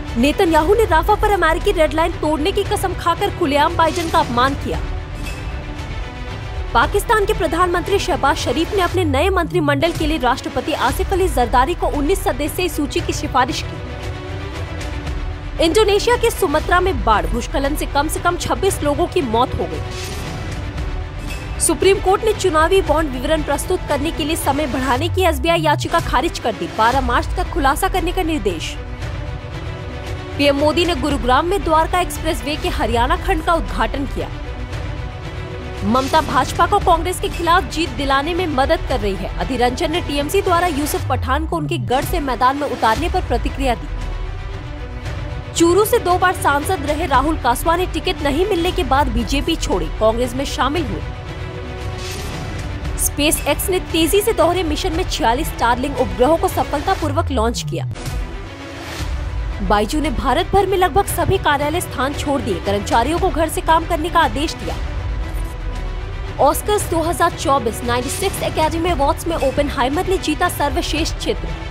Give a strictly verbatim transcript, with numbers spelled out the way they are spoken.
Netanyahu ने Rafa पर अमेरिकी रेड लाइन तोड़ने की कसम खाकर खुलेआम बाइडेन का अपमान किया। पाकिस्तान के प्रधानमंत्री शहबाज शरीफ ने अपने नए मंत्रिमंडल के लिए राष्ट्रपति आसिफ अली जरदारी को उन्नीस सदस्यीय सूची की सिफारिश की। इंडोनेशिया के सुमत्रा में बाढ़, भूस्खलन से कम से कम छब्बीस लोगों की मौत हो गई। सुप्रीम कोर्ट ने चुनावी बॉन्ड विवरण प्रस्तुत करने के लिए समय बढ़ाने की एसबीआई याचिका खारिज कर दी। बारह मार्च तक खुलासा करने का निर्देश। पीएम मोदी ने गुरुग्राम में द्वारका एक्सप्रेसवे के हरियाणा खंड का उद्घाटन किया। ममता भाजपा को कांग्रेस के खिलाफ जीत दिलाने में मदद कर रही है। अधीर रंजन ने टीएमसी द्वारा यूसुफ पठान को उनके गढ़ से मैदान में उतारने पर प्रतिक्रिया दी। चूरू से दो बार सांसद रहे राहुल कासवा ने टिकट नहीं मिलने के बाद बीजेपी छोड़ी, कांग्रेस में शामिल हुए। स्पेस एक्स ने तेजी से दोहरे मिशन में छियालीस स्टारलिंक उपग्रहों को सफलतापूर्वक लॉन्च किया। बाइजू ने भारत भर में लगभग सभी कार्यालय स्थान छोड़ दिए, कर्मचारियों को घर से काम करने का आदेश दिया। ऑस्कर्स दो हज़ार चौबीस छियानवे एकेडमी अवार्ड्स में ओपेनहाइमर ने जीता सर्वश्रेष्ठ चित्र।